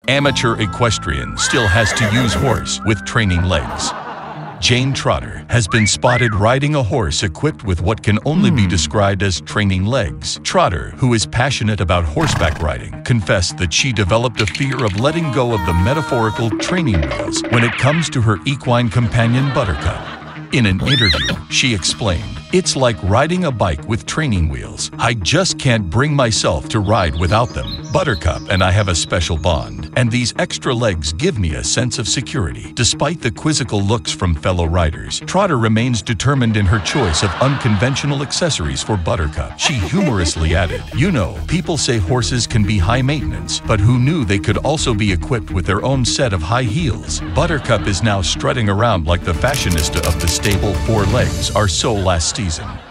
Amateur equestrian still has to use horse with training legs. Jane Trotter has been spotted riding a horse equipped with what can only be described as training legs. Trotter, who is passionate about horseback riding, confessed that she developed a fear of letting go of the metaphorical training wheels when it comes to her equine companion Buttercup. In an interview, she explained, "It's like riding a bike with training wheels. I just can't bring myself to ride without them. Buttercup and I have a special bond, and these extra legs give me a sense of security." Despite the quizzical looks from fellow riders, Trotter remains determined in her choice of unconventional accessories for Buttercup. She humorously added, "You know, people say horses can be high maintenance, but who knew they could also be equipped with their own set of high heels?" Buttercup is now strutting around like the fashionista of the stable. 4 legs are so last season.